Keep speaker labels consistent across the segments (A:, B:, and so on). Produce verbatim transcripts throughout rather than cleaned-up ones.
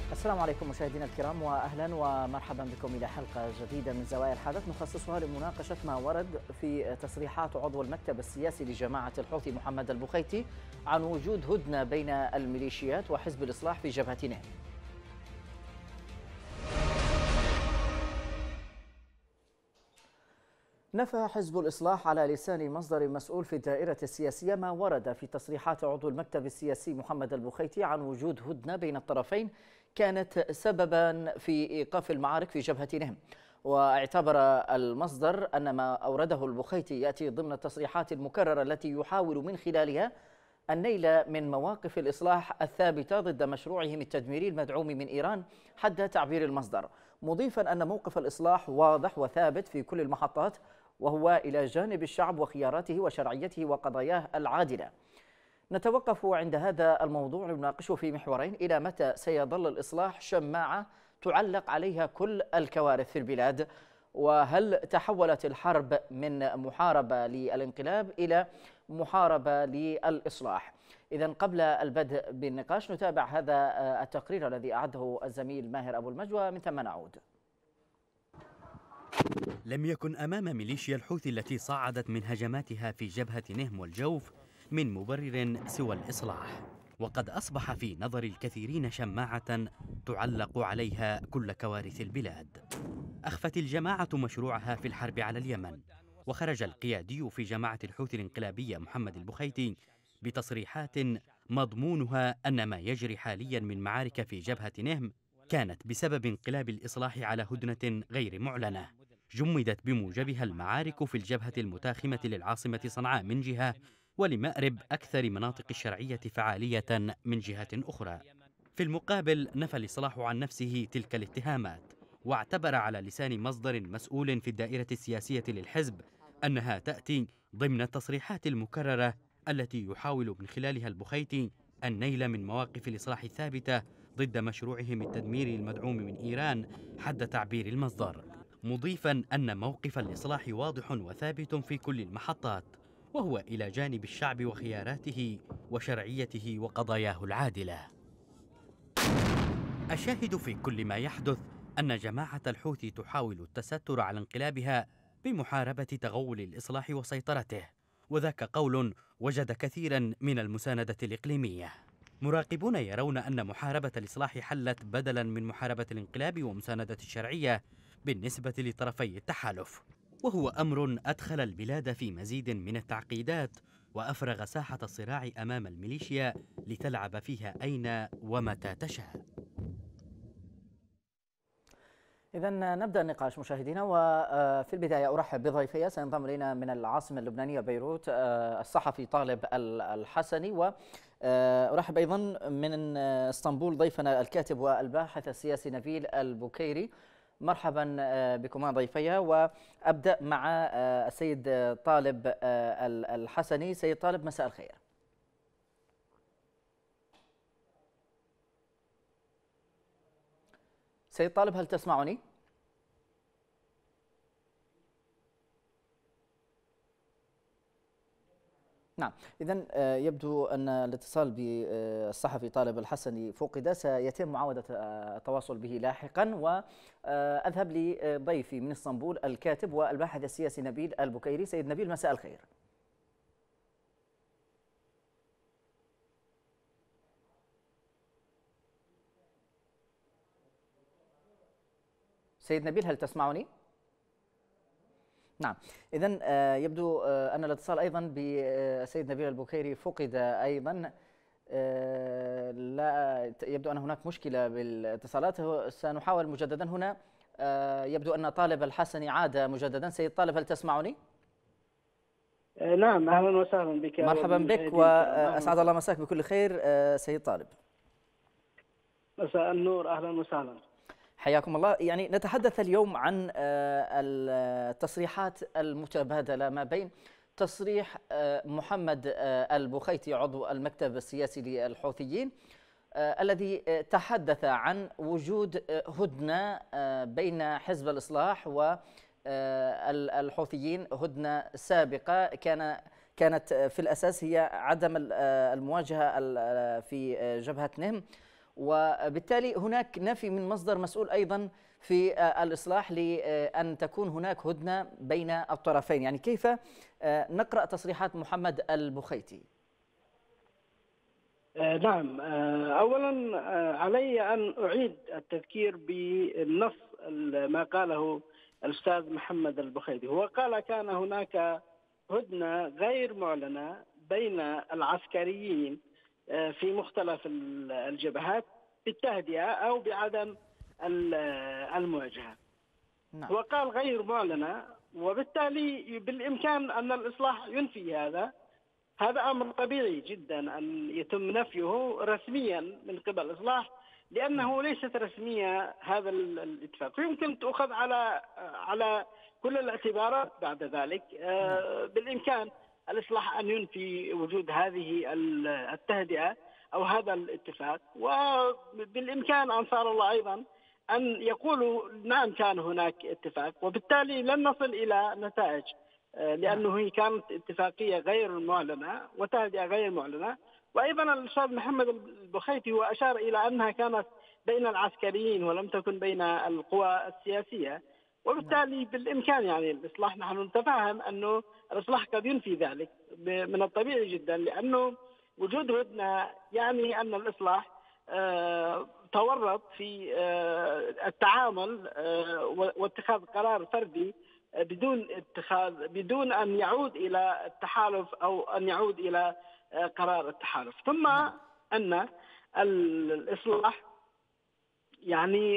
A: السلام عليكم مشاهدينا الكرام، واهلا ومرحبا بكم الى حلقه جديده من زوايا الحدث نخصصها لمناقشه ما ورد في تصريحات عضو المكتب السياسي لجماعه الحوثي محمد البخيتي عن وجود هدنه بين الميليشيات وحزب الاصلاح في جبهه نهم. نفى حزب الإصلاح على لسان مصدر مسؤول في الدائرة السياسية ما ورد في تصريحات عضو المكتب السياسي محمد البخيتي عن وجود هدنة بين الطرفين كانت سببا في إيقاف المعارك في جبهة نهم. واعتبر المصدر أن ما أورده البخيتي يأتي ضمن التصريحات المكررة التي يحاول من خلالها النيل من مواقف الإصلاح الثابتة ضد مشروعهم التدميري المدعوم من إيران حد تعبير المصدر، مضيفا أن موقف الإصلاح واضح وثابت في كل المحطات، وهو إلى جانب الشعب وخياراته وشرعيته وقضاياه العادلة. نتوقف عند هذا الموضوع لنناقشه في محورين: إلى متى سيظل الإصلاح شماعة تعلق عليها كل الكوارث في البلاد؟ وهل تحولت الحرب من محاربة للانقلاب إلى محاربة للإصلاح؟ إذن قبل البدء بالنقاش نتابع هذا التقرير الذي أعده الزميل ماهر أبو المجد ومن ثم نعود.
B: لم يكن أمام ميليشيا الحوثي التي صعدت من هجماتها في جبهة نهم والجوف من مبرر سوى الإصلاح، وقد أصبح في نظر الكثيرين شماعة تعلق عليها كل كوارث البلاد. أخفت الجماعة مشروعها في الحرب على اليمن، وخرج القيادي في جماعة الحوثي الانقلابية محمد البخيتي بتصريحات مضمونها أن ما يجري حاليا من معارك في جبهة نهم كانت بسبب انقلاب الإصلاح على هدنة غير معلنة جمدت بموجبها المعارك في الجبهة المتاخمة للعاصمة صنعاء من جهة، ولمأرب أكثر مناطق الشرعية فعالية من جهة أخرى. في المقابل نفى الإصلاح عن نفسه تلك الاتهامات، واعتبر على لسان مصدر مسؤول في الدائرة السياسية للحزب أنها تأتي ضمن التصريحات المكررة التي يحاول من خلالها البخيتي النيل من مواقف الإصلاح الثابتة ضد مشروعهم التدميري المدعوم من إيران حد تعبير المصدر، مضيفا أن موقف الإصلاح واضح وثابت في كل المحطات، وهو إلى جانب الشعب وخياراته وشرعيته وقضاياه العادلة. الشاهد في كل ما يحدث أن جماعة الحوثي تحاول التستر على انقلابها بمحاربة تغول الإصلاح وسيطرته، وذاك قول وجد كثيرا من المساندة الإقليمية. مراقبون يرون أن محاربة الإصلاح حلت بدلا من محاربة الانقلاب ومساندة الشرعية بالنسبة لطرفي التحالف، وهو أمر أدخل البلاد في مزيد من التعقيدات وأفرغ ساحة الصراع أمام الميليشيا لتلعب فيها أين ومتى تشاء.
A: إذن نبدأ النقاش مشاهدينا، وفي البداية أرحب بضيفي. سينضم إلينا من العاصمة اللبنانية بيروت الصحفي طالب الحسني، وأرحب أيضا من اسطنبول ضيفنا الكاتب والباحث السياسي نبيل البكيري. مرحبا بكما ضيفي، وأبدأ مع السيد طالب الحسني. سيد طالب، مساء الخير. سيد طالب، هل تسمعني؟ نعم، إذن يبدو أن الاتصال بالصحفي طالب الحسني فقد. سيتم معاودة التواصل به لاحقا، وأذهب لضيفي من اسطنبول الكاتب والباحث السياسي نبيل البكيري. سيد نبيل، مساء الخير. سيد نبيل، هل تسمعني؟ نعم، إذن يبدو أن الاتصال أيضا بالسيد نبيل البكيري فقد أيضا. لا يبدو أن هناك مشكلة بالاتصالات، سنحاول مجددا. هنا يبدو أن طالب الحسني عاد مجددا. سيد طالب، هل تسمعني؟
C: نعم، أهلا وسهلا بك.
A: مرحبا بك، وأسعد الله مساك بكل خير سيد طالب.
C: مساء النور، أهلا وسهلا.
A: حياكم الله. يعني نتحدث اليوم عن التصريحات المتبادلة ما بين تصريح محمد البخيتي عضو المكتب السياسي للحوثيين الذي تحدث عن وجود هدنة بين حزب الإصلاح والحوثيين، هدنة سابقة كان كانت في الأساس هي عدم المواجهة في جبهة نهم، وبالتالي هناك نفي من مصدر مسؤول أيضا في الإصلاح لأن تكون هناك هدنة بين الطرفين. يعني كيف نقرأ تصريحات محمد البخيتي؟
C: نعم، أولا علي أن أعيد التذكير بالنص ما قاله الأستاذ محمد البخيتي. هو قال كان هناك هدنة غير معلنة بين العسكريين في مختلف الجبهات بالتهدئة أو بعدم المواجهة.
A: نعم.
C: هو قال غير معلنة، وبالتالي بالإمكان أن الإصلاح ينفي هذا. هذا أمر طبيعي جدا أن يتم نفيه رسميا من قبل الإصلاح، لأنه ليست رسمية هذا الاتفاق، يمكن تؤخذ على على كل الاعتبارات بعد ذلك. بالإمكان الإصلاح أن ينفي وجود هذه التهدئة أو هذا الاتفاق، وبالإمكان أنصار الله أيضا أن يقولوا نعم كان هناك اتفاق، وبالتالي لن نصل إلى نتائج، لأنه هي كانت اتفاقية غير معلنة وتهدئة غير معلنة. وأيضا الأستاذ محمد البخيتي هو أشار إلى أنها كانت بين العسكريين ولم تكن بين القوى السياسية، وبالتالي بالإمكان يعني الإصلاح نحن نتفهم أنه الإصلاح قد ينفي ذلك من الطبيعي جدا، لأنه وجود هدنة يعني أن الإصلاح آه تورط في آه التعامل آه واتخاذ قرار فردي بدون اتخاذ بدون أن يعود إلى التحالف أو أن يعود إلى قرار التحالف. ثم أن الإصلاح يعني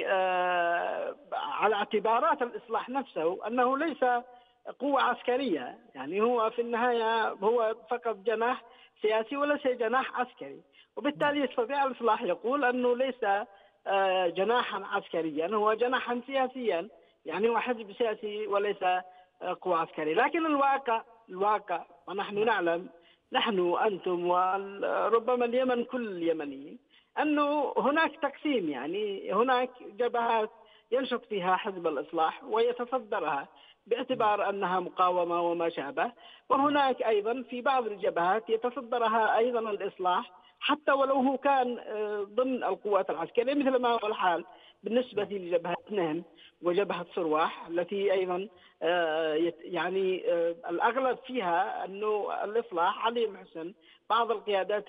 C: على اعتبارات الإصلاح نفسه أنه ليس قوة عسكرية، يعني هو في النهاية هو فقط جناح سياسي وليس جناح عسكري، وبالتالي يستطيع الإصلاح يقول أنه ليس جناحا عسكريا، هو جناحا سياسيا، يعني هو حزب سياسي وليس قوة عسكرية. لكن الواقع الواقع ونحن نعلم، نحن أنتم وربما اليمن كل اليمنيين، أنه هناك تقسيم، يعني هناك جبهات ينشط فيها حزب الإصلاح ويتصدرها باعتبار أنها مقاومة وما شابه، وهناك أيضا في بعض الجبهات يتصدرها أيضا الإصلاح حتى ولو هو كان ضمن القوات العسكرية، مثل ما هو الحال بالنسبة لجبهة نهم وجبهة صرواح التي أيضا يعني الأغلب فيها أنه الإصلاح علي المحسن بعض القيادات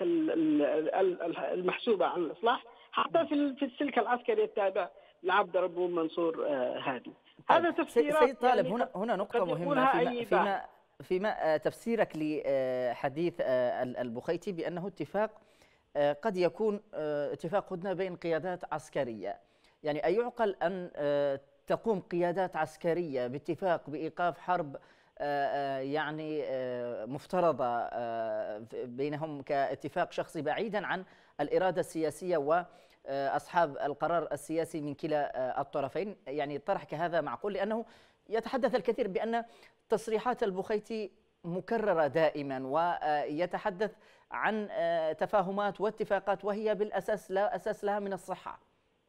C: المحسوبة على الإصلاح حتى في السلك العسكري التابع لعبد ربه منصور هادي. هذا تفسيرات
A: سيد طالب.
C: يعني
A: هنا هنا نقطة مهمة فيما, فيما فيما تفسيرك لحديث البخيتي بأنه اتفاق قد يكون اتفاق هدنة بين قيادات عسكرية، يعني أيعقل أن تقوم قيادات عسكرية باتفاق بإيقاف حرب يعني مفترضة بينهم كاتفاق شخصي بعيدا عن الإرادة السياسية وأصحاب القرار السياسي من كلا الطرفين؟ يعني طرحك هذا معقول؟ لأنه يتحدث الكثير بأن تصريحات البخيتي مكررة دائما ويتحدث عن تفاهمات واتفاقات وهي بالأساس لا أساس لها من الصحة.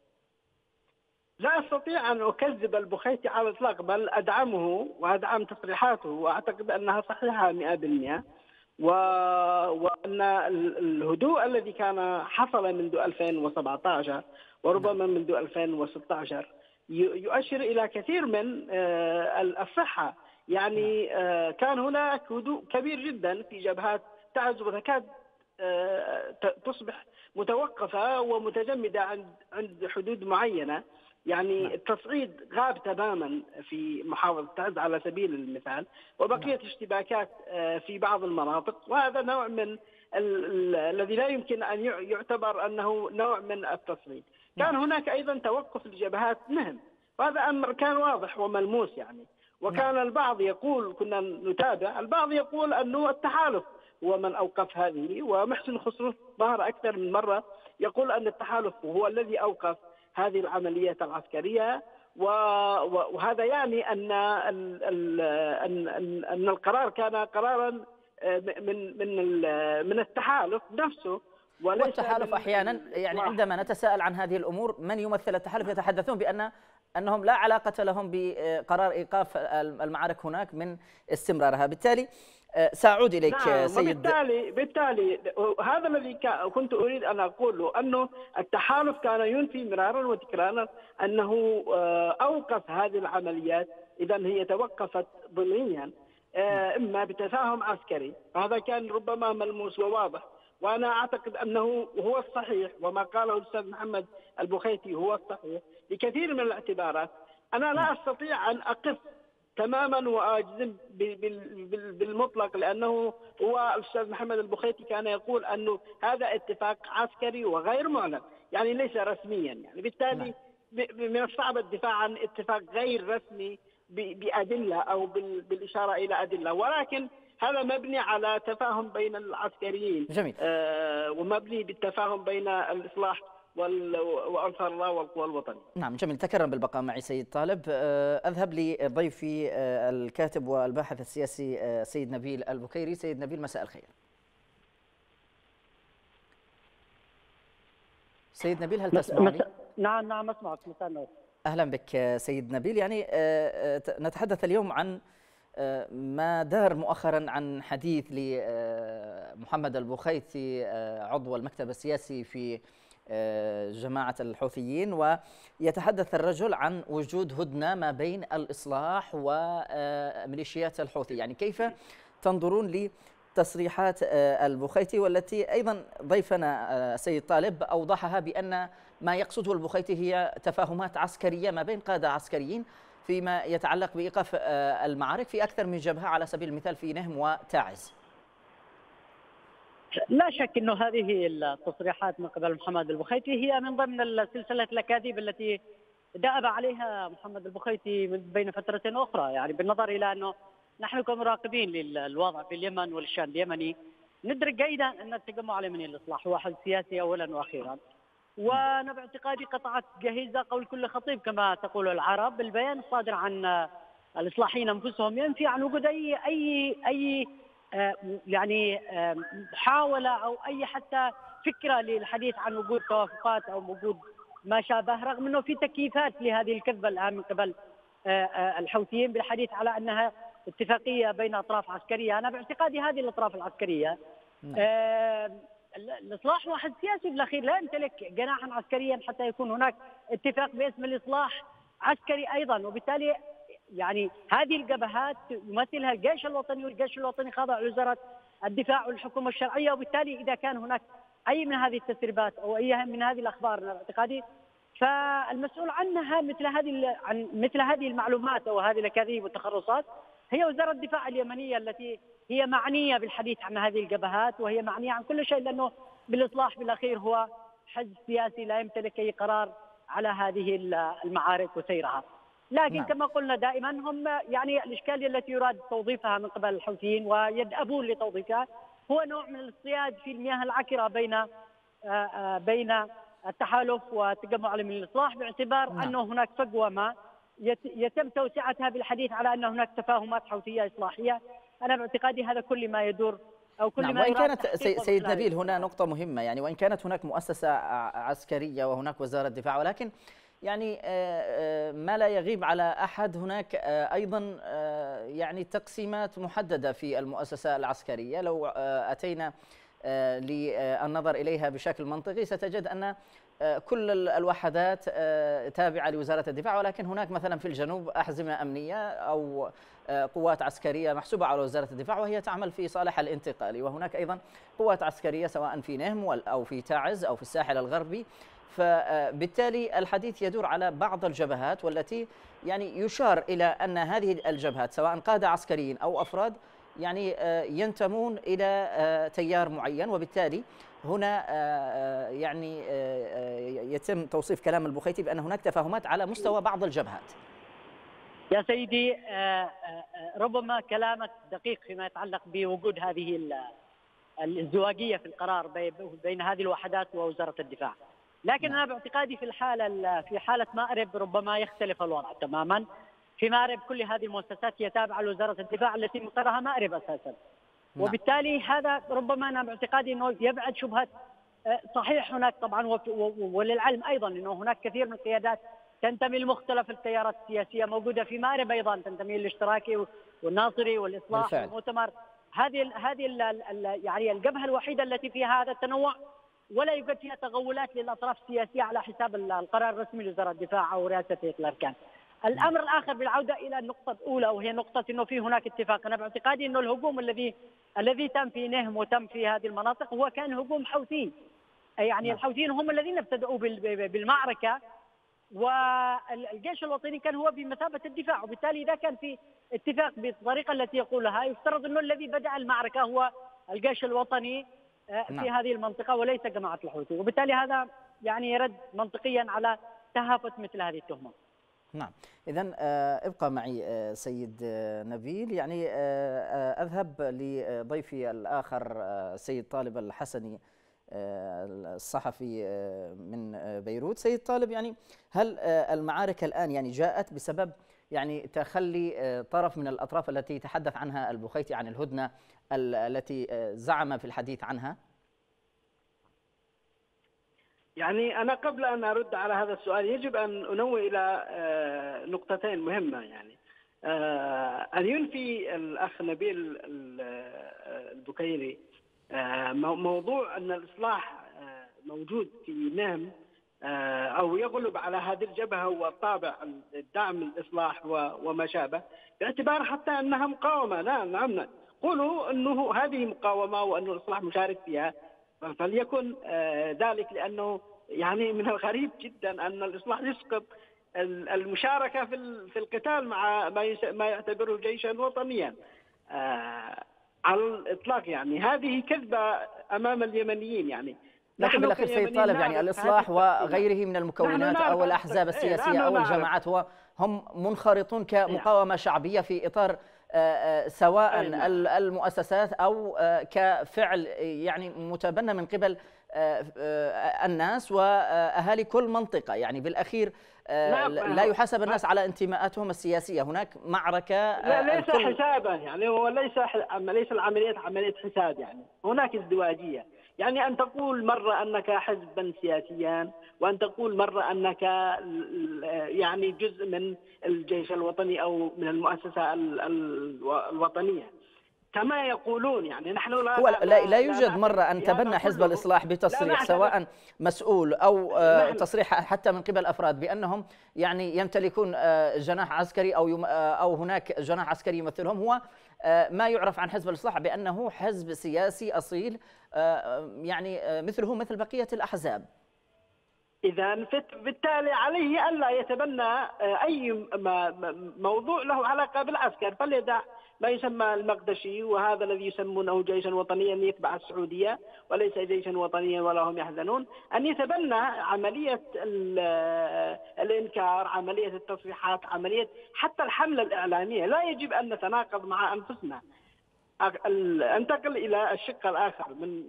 C: لا أستطيع أن أكذب البخيتي على الإطلاق، بل أدعمه وأدعم تصريحاته، وأعتقد أنها صحيحة مئة بالمئة، وأن الهدوء الذي كان حصل منذ ألفين وسبعة عشر وربما منذ ألفين وستة عشر يؤشر إلى كثير من الصحة. يعني كان هناك هدوء كبير جدا في جبهات تعز وتكاد تصبح متوقفة ومتجمدة عند عند حدود معينة. يعني التصعيد غاب تماما في محافظة تعز على سبيل المثال، وبقيت اشتباكات في بعض المناطق، وهذا نوع من الذي لا يمكن أن يعتبر أنه نوع من التصعيد. كان هناك أيضا توقف لجبهات نهم، وهذا أمر كان واضح وملموس يعني. وكان البعض يقول، كنا نتابع، البعض يقول أنه التحالف هو من أوقف هذه، ومحسن خسروف ظهر أكثر من مرة يقول أن التحالف هو الذي أوقف هذه العمليات العسكرية، وهذا يعني أن أن أن القرار كان قرارا من من من التحالف نفسه، وليس
A: والتحالف أحيانا يعني عندما نتساءل عن هذه الأمور من يمثل التحالف يتحدثون بأن أنهم لا علاقة لهم بقرار إيقاف المعارك هناك من استمرارها. بالتالي سأعود إليك
C: نعم.
A: سيد.
C: بالتالي بالتالي هذا الذي كنت أريد أن أقوله، أنه التحالف كان ينفي مرارا وتكرارا أنه أوقف هذه العمليات، إذا هي توقفت ضمنيا إما بتفاهم عسكري، هذا كان ربما ملموس وواضح. وأنا أعتقد أنه هو الصحيح، وما قاله الأستاذ محمد البخيتي هو الصحيح لكثير من الاعتبارات. أنا لا أستطيع أن أقف تماما وأجزم بالمطلق، لأنه هو الأستاذ محمد البخيتي كان يقول أنه هذا اتفاق عسكري وغير معلن، يعني ليس رسميا، يعني بالتالي من الصعب الدفاع عن اتفاق غير رسمي بأدلة أو بالإشارة إلى أدلة، ولكن هذا مبني على تفاهم بين العسكريين.
A: جميل.
C: آه ومبني بالتفاهم بين الإصلاح وأنصار الله والقوى الوطنية.
A: نعم جميل. تكرم بالبقاء معي سيد طالب. أذهب لضيفي الكاتب والباحث السياسي سيد نبيل البكيري. سيد نبيل مساء الخير. سيد نبيل هل تسمعني؟
D: نعم نعم أسمعك. مساء النور.
A: أهلا بك سيد نبيل. يعني نتحدث اليوم عن ما دار مؤخرا عن حديث لمحمد البخيتي عضو المكتب السياسي في جماعة الحوثيين، ويتحدث الرجل عن وجود هدنة ما بين الإصلاح وميليشيات الحوثي. يعني كيف تنظرون لتصريحات البخيتي، والتي أيضا ضيفنا سيد طالب أوضحها بأن ما يقصده البخيتي هي تفاهمات عسكرية ما بين قادة عسكريين فيما يتعلق بإيقاف المعارك في أكثر من جبهة، على سبيل المثال في نهم وتاعز؟
D: لا شك أنه هذه التصريحات من قبل محمد البخيتي هي من ضمن سلسلة الأكاذيب التي دأب عليها محمد البخيتي من بين فترة أخرى. يعني بالنظر إلى أنه نحن كمراقبين للوضع في اليمن والشان اليمني ندرك جيدا أن التجمع اليمني للإصلاح هو حل سياسي أولا وأخيرا، وأنا باعتقادي قطعت جهيزة قول كل خطيب كما تقول العرب. البيان الصادر عن الإصلاحيين أنفسهم ينفي عن وجود أي أي أي يعني محاولة أو أي حتى فكرة للحديث عن وجود توافقات أو وجود ما شابه، رغم أنه في تكييفات لهذه الكذبة الآن من قبل الحوثيين بالحديث على أنها اتفاقية بين أطراف عسكرية. أنا باعتقادي هذه الأطراف العسكرية الإصلاح واحد سياسي بالأخير لا يمتلك جناحا عسكريا حتى يكون هناك اتفاق باسم الإصلاح عسكري أيضا، وبالتالي يعني هذه الجبهات يمثلها الجيش الوطني، والجيش الوطني خاضع لوزارة الدفاع والحكومة الشرعية، وبالتالي إذا كان هناك أي من هذه التسريبات أو أي من هذه الأخبار باعتقادي فالمسؤول عنها مثل هذه عن مثل هذه المعلومات أو هذه الأكاذيب والتخرصات هي وزارة الدفاع اليمنية التي هي معنية بالحديث عن هذه الجبهات، وهي معنية عن كل شيء، لأنه بالإصلاح بالأخير هو حزب سياسي لا يمتلك أي قرار على هذه المعارك وسيرها. لكن نعم. كما قلنا دائما هم يعني الإشكالية التي يراد توظيفها من قبل الحوثيين ويدأبون لتوظيفها هو نوع من الاصطياد في المياه العكرة بين بين التحالف والتجمع اليمني للإصلاح، باعتبار نعم. أنه هناك فجوة ما يتم توسعتها بالحديث على أن هناك تفاهمات حوثية إصلاحية. أنا باعتقادي هذا كل ما يدور أو كل
A: نعم.
D: ما
A: وإن كانت سيد نبيل هنا نقطة مهمة، يعني وإن كانت هناك مؤسسة عسكرية وهناك وزارة دفاع، ولكن يعني ما لا يغيب على أحد هناك أيضا يعني تقسيمات محددة في المؤسسة العسكرية. لو أتينا للنظر إليها بشكل منطقي ستجد أن كل الوحدات تابعة لوزارة الدفاع، ولكن هناك مثلا في الجنوب أحزمة أمنية أو قوات عسكرية محسوبة على وزارة الدفاع وهي تعمل في صالح الانتقالي، وهناك أيضا قوات عسكرية سواء في نهم أو في تعز أو في الساحل الغربي. فبالتالي الحديث يدور على بعض الجبهات والتي يعني يشار إلى أن هذه الجبهات سواء قادة عسكريين أو أفراد يعني ينتمون إلى تيار معين، وبالتالي هنا يعني يتم توصيف كلام البخيتي بأن هناك تفاهمات على مستوى بعض الجبهات.
D: يا سيدي ربما كلامك دقيق فيما يتعلق بوجود هذه الازدواجية في القرار بين هذه الوحدات ووزارة الدفاع، لكن أنا باعتقادي في الحالة في حالة مأرب ربما يختلف الوضع تماما. في مأرب كل هذه المؤسسات هي تابعة لوزارة الدفاع التي مقرها مأرب أساسا، وبالتالي هذا ربما أنا باعتقادي أنه يبعد شبهة. صحيح هناك طبعا وللعلم أيضا أنه هناك كثير من القيادات تنتمي لمختلف التيارات السياسية موجودة في مأرب، أيضا تنتمي للاشتراكي والناصري والإصلاح والمؤتمر، هذه هذه يعني الجبهة الوحيدة التي فيها هذا التنوع، ولا يوجد فيها تغولات للأطراف السياسية على حساب القرار الرسمي لوزارة الدفاع أو رئاسة هيئة الأركان. الأمر الآخر بالعودة إلى النقطة الأولى، وهي نقطة أنه في هناك اتفاق. أنا باعتقادي أنه الهجوم الذي الذي تم في نهم وتم في هذه المناطق هو كان هجوم حوثي، يعني الحوثيين هم الذين ابتدأوا بالمعركة، والجيش الوطني كان هو بمثابة الدفاع، وبالتالي إذا كان في اتفاق بالطريقة التي يقولها يفترض أنه الذي بدأ المعركة هو الجيش الوطني في نعم. هذه المنطقة وليس جماعة الحوثي، وبالتالي هذا يعني يرد منطقيا على تهافت مثل هذه التهمة.
A: نعم، إذن ابقى معي سيد نبيل. يعني أذهب لضيفي الآخر سيد طالب الحسني الصحفي من بيروت. سيد طالب، يعني هل المعارك الآن يعني جاءت بسبب يعني تخلي طرف من الأطراف التي تحدث عنها البخيتي عن الهدنة التي زعم في الحديث عنها؟
C: يعني أنا قبل أن أرد على هذا السؤال يجب أن أنوه إلى نقطتين مهمة. يعني أن ينفي الأخ نبيل البكيري موضوع أن الإصلاح موجود في نهم أو يغلب على هذه الجبهة والطابع الدعم الإصلاح وما شابه، باعتبار حتى أنها مقاومة. لا نعم، قولوا أنه هذه مقاومة وأن الإصلاح مشارك فيها، فليكن ذلك، لأنه يعني من الغريب جدا أن الإصلاح يسقط المشاركة في القتال مع ما يعتبره جيشا وطنيا على الإطلاق. يعني هذه كذبة أمام اليمنيين. يعني
A: لكن بالأخير سيد طالب، يعني الإصلاح وغيره من المكونات أو الأحزاب السياسية أو الجماعات هم منخرطون كمقاومة شعبية في إطار سواء المؤسسات أو كفعل يعني متبنى من قبل الناس وأهالي كل منطقة. يعني بالأخير لا يحاسب الناس على انتماءاتهم السياسية، هناك معركة.
C: لا ليس حسابا، يعني هو ليس ليس العملية عملية حساب، يعني هناك ازدواجية. يعني أن تقول مرة أنك حزبا سياسيا، وأن تقول مرة أنك يعني جزء من الجيش الوطني أو من المؤسسة الوطنية كما يقولون. يعني نحن لا
A: هو لا, لا, لا يوجد مرة أن تبنى حزب الإصلاح بتصريح سواء مسؤول أو تصريح حتى من قبل أفراد بأنهم يعني يمتلكون جناح عسكري أو أو هناك جناح عسكري يمثلهم. هو ما يعرف عن حزب الإصلاح بأنه حزب سياسي أصيل، يعني مثله مثل بقية الأحزاب.
C: إذا بالتالي عليه ألا يتبنى أي موضوع له علاقة بالعسكر، فليدع ما يسمى المقدشي، وهذا الذي يسمونه جيشا وطنيا يتبع السعودية وليس جيشا وطنيا ولا هم يحزنون، أن يتبنى عملية الإنكار، عملية التصريحات، عملية حتى الحملة الإعلامية. لا يجب أن نتناقض مع أنفسنا. أنتقل إلى الشق الآخر من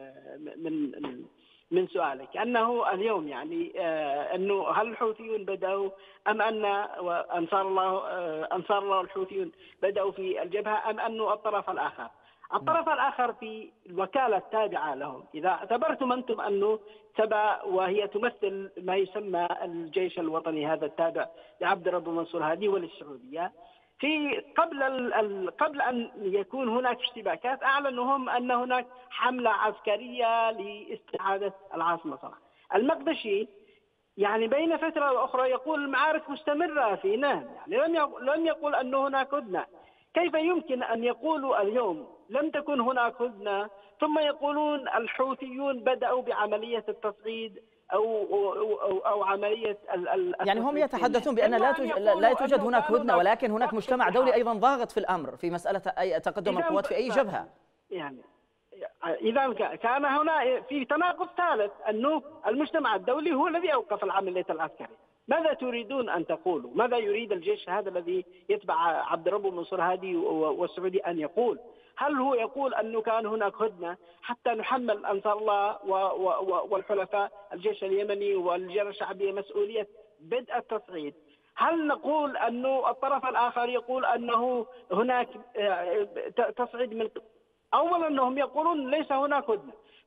C: من من سؤالك، أنه اليوم يعني أنه هل الحوثيون بدأوا أم أن أنصار الله أنصار الله الحوثيون بدأوا في الجبهة أم أنه الطرف الآخر؟ الطرف الآخر في الوكالة التابعة لهم. إذا اعتبرتم أنتم أنه تبع وهي تمثل ما يسمى الجيش الوطني هذا التابع لعبد الرب منصور هادي وللسعودية، في قبل ال قبل أن يكون هناك اشتباكات أعلنوا هم أن هناك حملة عسكرية لاستعادة العاصمة صنعاء. المقدشي يعني بين فترة وأخرى يقول المعارك مستمرة في نهم، يعني لم لم يقل أن هناك هدنة. كيف يمكن أن يقولوا اليوم لم تكن هناك هدنة ثم يقولون الحوثيون بدأوا بعملية التصعيد أو أو أو عملية ال
A: يعني هم يتحدثون بأن لا توجد لا توجد هناك هدنة، ولكن هناك مجتمع دولي أيضا ضاغط في الأمر في مسألة أي تقدم القوات في أي جبهة.
C: يعني إذا كان هنا في تناقض ثالث، أنه المجتمع الدولي هو الذي أوقف العملية العسكرية. ماذا تريدون أن تقولوا؟ ماذا يريد الجيش هذا الذي يتبع عبد الرب منصور هادي والسعودي أن يقول؟ هل هو يقول أنه كان هناك هدنة حتى نحمل أنصار الله والحلفاء الجيش اليمني والجيش الشعبية مسؤولية بدء التصعيد؟ هل نقول أنه الطرف الآخر يقول أنه هناك تصعيد من أولا أنهم يقولون ليس هناك هدنة،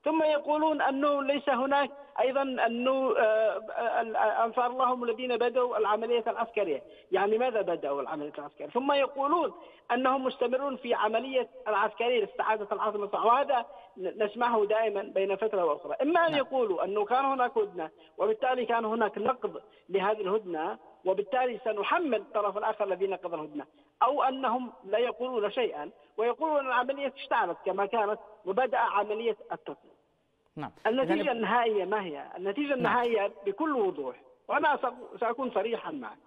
C: ثم يقولون أنه ليس هناك أيضا أنه أنصار الله هم الذين بدأوا العملية العسكرية. يعني ماذا بدأوا العملية العسكرية؟ ثم يقولون أنهم مستمرون في عملية العسكرية لاستعادة العاصمة، وهذا نسمعه دائما بين فترة وأخرى. إما أن يقولوا أنه كان هناك هدنة وبالتالي كان هناك نقض لهذه الهدنة وبالتالي سنحمل الطرف الآخر الذي نقض الهدنة، أو أنهم لا يقولون شيئا ويقولون أن العملية اشتعلت كما كانت وبدأ عملية التطبيق.
A: نعم.
C: النتيجة النهائية ما هي؟ النتيجة النهائية نعم. بكل وضوح، وأنا سأكون صريحا معك،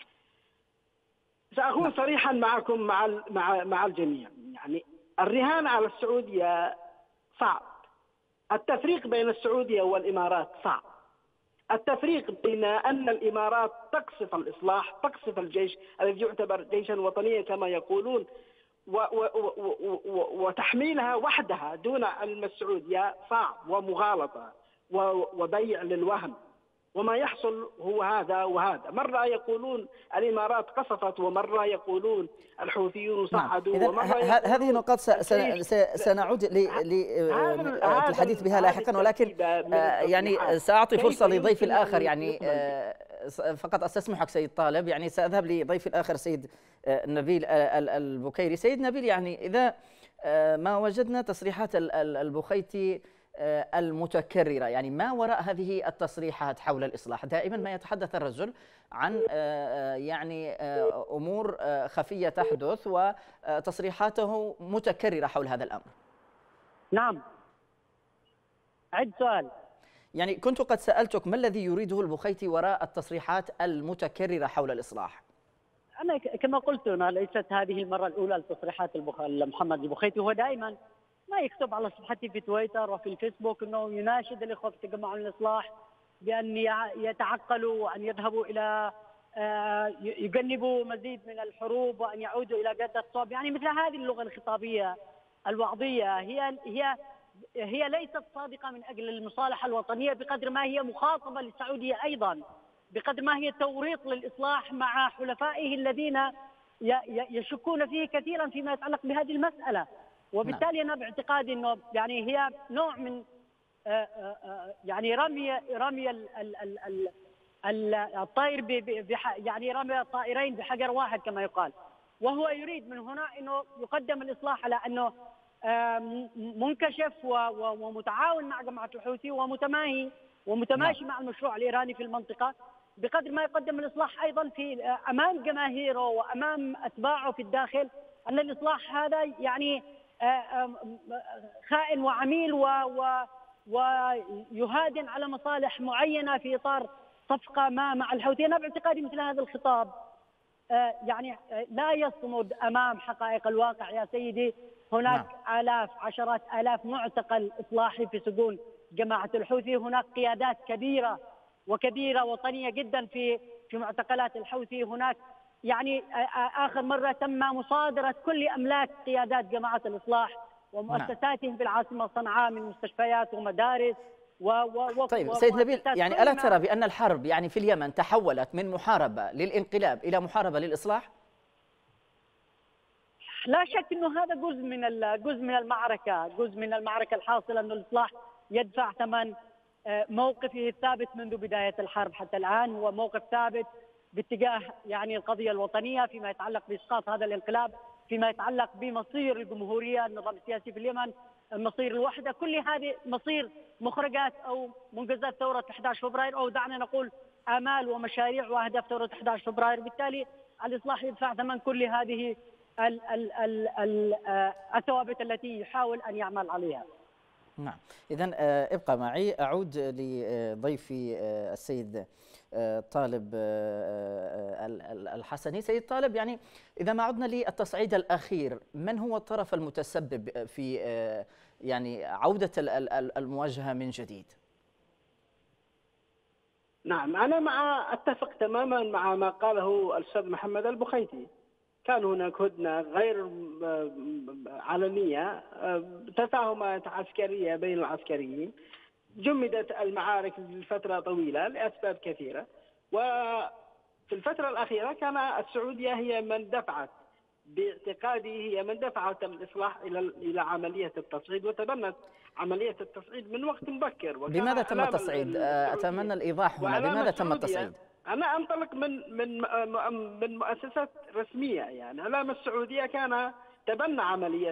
C: سأكون نعم. صريحا معكم مع مع مع الجميع. يعني الرهان على السعودية صعب، التفريق بين السعودية والإمارات صعب، التفريق بين أن الإمارات تقصف الإصلاح، تقصف الجيش الذي يعتبر جيشا وطنيا كما يقولون، و و و و وتحميلها وحدها دون علم السعودية صعب ومغالطة وبيع للوهم. وما يحصل هو هذا وهذا، مرة يقولون الإمارات قصفت ومرة يقولون الحوثيون صعدوا.
A: نعم. ومرة هذه نقاط سنعود للحديث بها لاحقا، ولكن يعني سأعطي فرصة لضيفي الآخر. يعني فقط أستسمحك سيد طالب، يعني سأذهب لضيفي الآخر سيد نبيل البكيري. سيد نبيل، يعني إذا ما وجدنا تصريحات البخيتي المتكررة، يعني ما وراء هذه التصريحات حول الإصلاح؟ دائما ما يتحدث الرجل عن يعني أمور خفية تحدث وتصريحاته متكررة حول هذا الأمر.
D: نعم. عد سؤال.
A: يعني كنت قد سألتك ما الذي يريده البخيتي وراء التصريحات المتكررة حول الإصلاح؟
D: أنا كما قلت أنا ليست هذه المرة الأولى لتصريحات محمد البخيتي. هو دائما ما يكتب على صفحته في تويتر وفي الفيسبوك أنه يناشد الإخوة في تجمع الإصلاح بأن يتعقلوا وأن يذهبوا إلى يجنبوا مزيد من الحروب وأن يعودوا إلى جادة الصواب. يعني مثل هذه اللغة الخطابية الوعظية هي هي هي ليست صادقة من أجل المصالحة الوطنية بقدر ما هي مخاطبة للسعودية أيضا، بقدر ما هي توريط للإصلاح مع حلفائه الذين يشكون فيه كثيرا فيما يتعلق بهذه المسألة. وبالتالي أنا باعتقادي أنه يعني هي نوع من يعني رمي رمي الطائر يعني رمي الطائرين بحجر واحد كما يقال. وهو يريد من هنا أنه يقدم الإصلاح على أنه منكشف ومتعاون مع جماعة الحوثي ومتماهي ومتماشي مع المشروع الإيراني في المنطقة، بقدر ما يقدم الإصلاح أيضا في أمام جماهيره وأمام أتباعه في الداخل أن الإصلاح هذا يعني خائن وعميل ويهادن على مصالح معينة في إطار صفقة ما مع الحوثي. أنا باعتقادي مثل هذا الخطاب يعني لا يصمد أمام حقائق الواقع يا سيدي. هناك نعم. آلاف عشرات آلاف معتقل إصلاحي في سجون جماعة الحوثي، هناك قيادات كبيرة وكبيرة وطنية جدا في في معتقلات الحوثي. هناك يعني آخر مرة تم مصادرة كل أملاك قيادات جماعة الإصلاح ومؤسساتهم في العاصمة صنعاء من مستشفيات ومدارس و و
A: طيب سيد نبيل، يعني ألا ترى بأن الحرب يعني في اليمن تحولت من محاربة للانقلاب إلى محاربة للإصلاح؟
D: لا شك أنه هذا جزء من جزء من المعركة، جزء من المعركة الحاصلة. أن الإصلاح يدفع ثمن موقفه الثابت منذ بداية الحرب حتى الآن، هو موقف ثابت باتجاه يعني القضية الوطنية فيما يتعلق بإسقاط هذا الانقلاب، فيما يتعلق بمصير الجمهورية، النظام السياسي في اليمن، مصير الوحدة. كل هذه مصير مخرجات أو منجزات ثورة أحد عشر فبراير، أو دعنا نقول آمال ومشاريع وأهداف ثورة أحد عشر فبراير. بالتالي الإصلاح يدفع ثمن كل هذه ال ال ال ال الثوابت التي يحاول أن يعمل عليها.
A: نعم، إذن ابقى معي. أعود لضيفي السيد طالب الحسني. سيد طالب، يعني إذا ما عدنا للتصعيد الأخير، من هو الطرف المتسبب في يعني عودة المواجهة من جديد؟
C: نعم، أنا مع أتفق تماما مع ما قاله الأستاذ محمد البخيتي. كان هناك هدنة غير علنية، تفاهمات عسكرية بين العسكريين، جمدت المعارك لفترة طويلة لأسباب كثيرة. وفي الفترة الأخيرة كان السعودية هي من دفعت باعتقادي هي من دفعت الإصلاح إلى إلى عملية التصعيد، وتبنت عملية التصعيد من وقت مبكر.
A: بماذا تم التصعيد؟ أتمنى الإيضاح هنا، بماذا تم التصعيد؟
C: أنا أنطلق من من من مؤسسات رسمية، يعني الإعلام السعودية كان تبنى عملية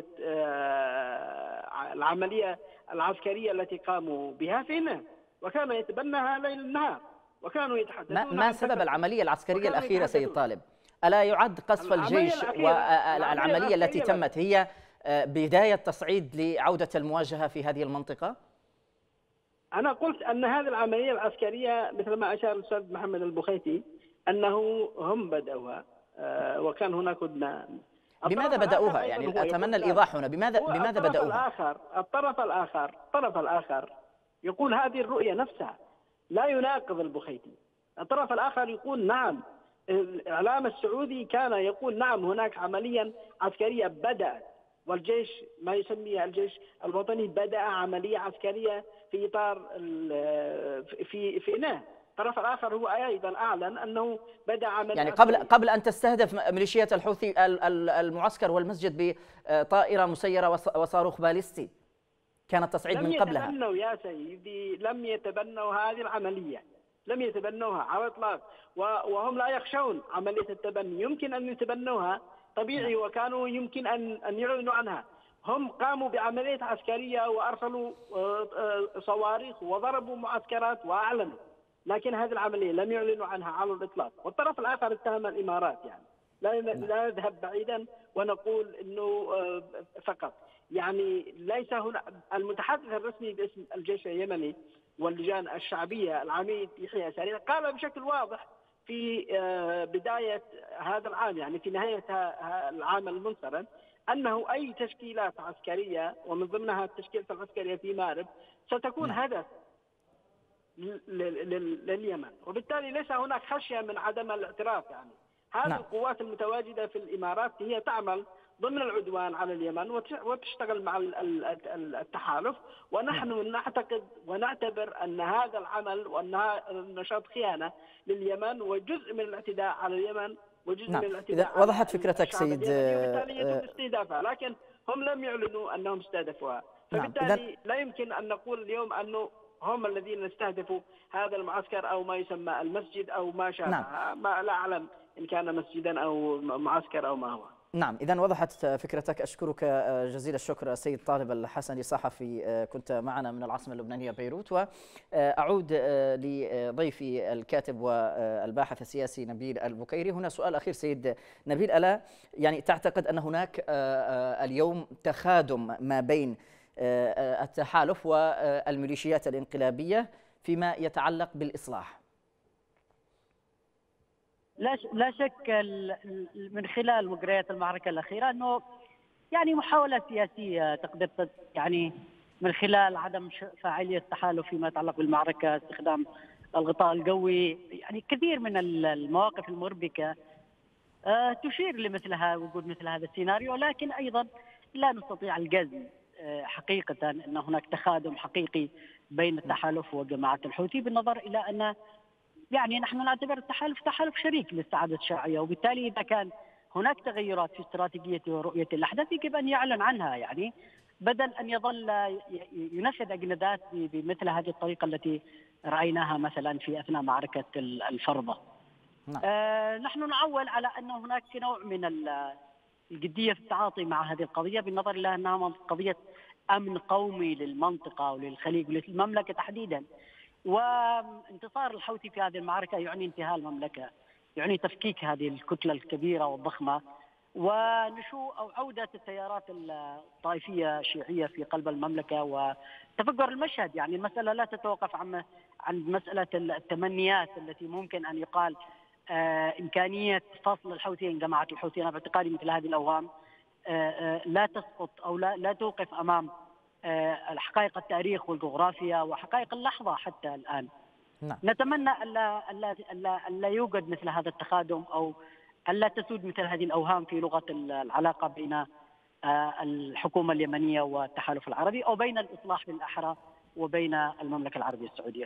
C: العملية العسكرية التي قاموا بها فينا، وكان يتبناها ليل نهار، وكانوا يتحدثون.
A: ما, ما سبب العملية العسكرية الأخيرة سيد طالب؟ ألا يعد قصف الجيش والعملية التي تمت هي بداية تصعيد لعودة المواجهة في هذه المنطقة؟
C: أنا قلت أن هذه العملية العسكرية مثل ما أشار الأستاذ محمد البخيتي أنه هم بدأوها، وكان هناك هدنة.
A: بماذا بدأوها؟ يعني أتمنى الإيضاح هنا، بماذا بماذا بدأوها؟
C: الآخر الطرف الآخر الطرف الآخر يقول هذه الرؤية نفسها، لا يناقض البخيتي. الطرف الآخر يقول نعم، الإعلام السعودي كان يقول نعم هناك عملية عسكرية بدأت، والجيش ما يسميه الجيش الوطني بدأ عملية عسكرية في إطار في في إنه. الطرف الآخر هو أيضا أعلن أنه بدأ عملية
A: يعني قبل قبل أن تستهدف ميليشيات الحوثي المعسكر والمسجد بطائرة مسيرة وصاروخ باليستي، كان التصعيد من قبلها.
C: لم يتبنوا يا سيدي، لم يتبنوا هذه العملية، لم يتبنوها على الإطلاق، وهم لا يخشون عملية التبني. يمكن أن يتبنوها طبيعي، وكانوا يمكن أن أن يعلنوا عنها. هم قاموا بعملية عسكرية وأرسلوا صواريخ وضربوا معسكرات وأعلنوا، لكن هذه العملية لم يعلنوا عنها على الإطلاق. والطرف الآخر اتهم الإمارات، يعني لا لا نذهب بعيدا ونقول إنه فقط، يعني ليس هنا المتحدث الرسمي باسم الجيش اليمني واللجان الشعبية العميد يحيى سريع قال بشكل واضح في بداية هذا العام، يعني في نهاية العام المنصرم، أنه أي تشكيلات عسكرية ومن ضمنها التشكيلة العسكرية في مارب ستكون هدف لليمن، وبالتالي ليس هناك خشية من عدم الاعتراف. يعني هذه نعم. القوات المتواجدة في الإمارات هي تعمل ضمن العدوان على اليمن وتشتغل مع التحالف، ونحن نعم. نعتقد ونعتبر أن هذا العمل وأنها نشاط خيانة لليمن وجزء من الاعتداء على اليمن وجزء
A: نعم.
C: من الاعتداء
A: إذا وضحت فكرتك سيد،
C: وبالتالي يتم استهدافها، لكن هم لم يعلنوا أنهم استهدفوها، فبالتالي نعم. لا يمكن أن نقول اليوم أنه هم الذين استهدفوا هذا المعسكر أو ما يسمى المسجد أو ما شابه. نعم. ما لا أعلم إن كان مسجدا أو معسكر أو ما هو.
A: نعم، إذا وضحت فكرتك. أشكرك جزيل الشكر سيد طالب الحسني، صحفي كنت معنا من العاصمة اللبنانية بيروت. وأعود لضيفي الكاتب والباحث السياسي نبيل البكيري. هنا سؤال أخير سيد نبيل، ألا يعني تعتقد أن هناك اليوم تخادم ما بين التحالف والميليشيات الانقلابية فيما يتعلق بالإصلاح؟
D: لا لا شك من خلال مجريات المعركة الأخيرة أنه يعني محاولة سياسية تقدر يعني من خلال عدم فاعلية التحالف فيما يتعلق بالمعركة، استخدام الغطاء الجوي، يعني كثير من المواقف المربكة تشير لمثل هذا وجود مثل هذا السيناريو، لكن أيضا لا نستطيع الجزم حقيقة أن هناك تخادم حقيقي بين التحالف وجماعة الحوثي، بالنظر إلى أن يعني نحن نعتبر التحالف تحالف شريك للسعادة الشرعية، وبالتالي إذا كان هناك تغيرات في استراتيجيته ورؤية الأحداث يجب أن يعلن عنها، يعني بدل أن يظل ينفذ أجندات بمثل هذه الطريقة التي رأيناها مثلا في أثناء معركة الفرضة. نعم. آه نحن نعول على أن هناك نوع من الجدية في التعاطي مع هذه القضية، بالنظر إلى أنها قضية أمن قومي للمنطقة وللخليج وللمملكة تحديدا، وانتصار الحوثي في هذه المعركة يعني انتهاء المملكة، يعني تفكيك هذه الكتلة الكبيرة والضخمة ونشوء أو عودة التيارات الطائفية الشيعية في قلب المملكة وتفجر المشهد. يعني المسألة لا تتوقف عن عن مسألة التمنيات التي ممكن أن يقال آه إمكانية فصل الحوثي عن جماعة الحوثي. أنا باعتقادي مثل هذه الأوهام آه آه لا تسقط أو لا, لا توقف أمام الحقائق التاريخ والجغرافيا وحقائق اللحظة حتى الآن. نعم. نتمنى ألا, ألا, ألا, ألا يوجد مثل هذا التخادم أو ألا تسود مثل هذه الأوهام في لغة العلاقة بين الحكومة اليمنية والتحالف العربي أو بين الإصلاح بالأحرى وبين المملكة العربية السعودية.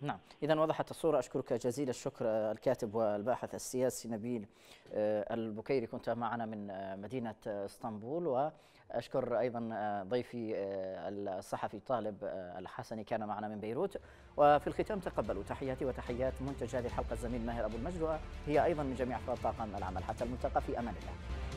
A: نعم، إذا وضحت الصورة. أشكرك جزيل الشكر الكاتب والباحث السياسي نبيل البكيري، كنت معنا من مدينة اسطنبول. وأشكر أيضا ضيفي الصحفي طالب الحسني كان معنا من بيروت. وفي الختام تقبلوا تحياتي وتحيات منتج هذه الحلقة الزميل ماهر أبو المجد، وهي أيضا من جميع أفراد طاقم العمل. حتى الملتقى، في أمان الله.